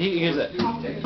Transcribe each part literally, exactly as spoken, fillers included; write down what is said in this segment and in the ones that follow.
he gives it.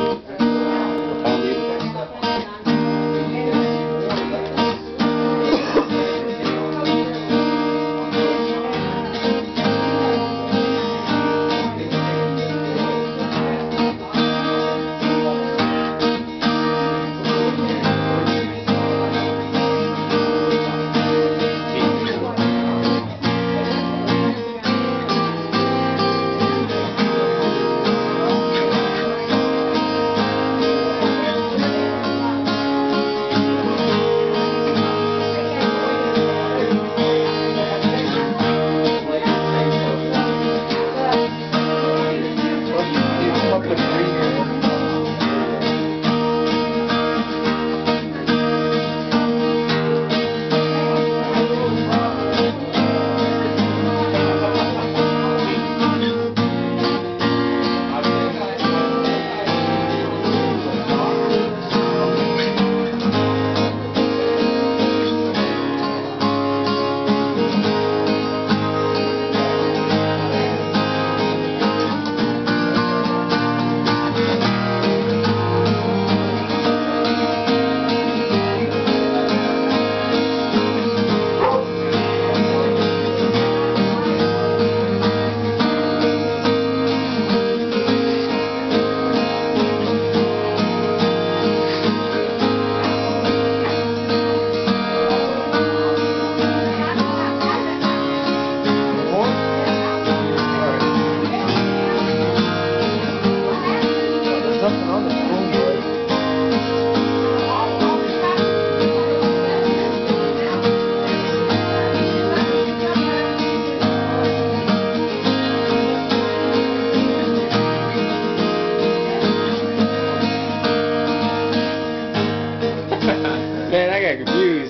Man, I got confused.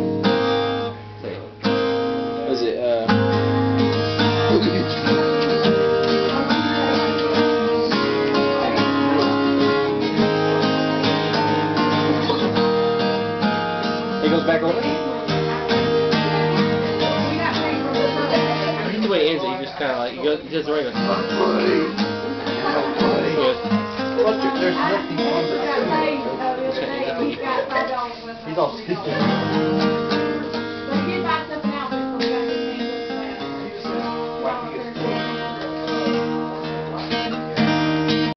Was it, uh... He goes back over? The way he ends it, he just kind of like, he goes, he does the regular. There's nothing on the... He's all stupid.